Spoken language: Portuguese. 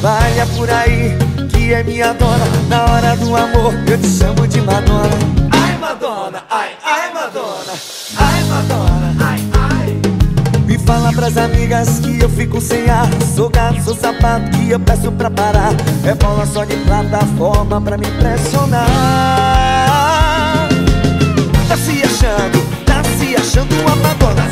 Espalha por aí que é minha dona. Na hora do amor eu te chamo de Madonna. Ai Madonna, ai Madonna, ai Madonna, ai. Me fala pras amigas que eu fico sem ar. Sou gato, sou sapato que eu peço pra parar. É bola só de plataforma pra me impressionar. Tá se achando uma Madonna.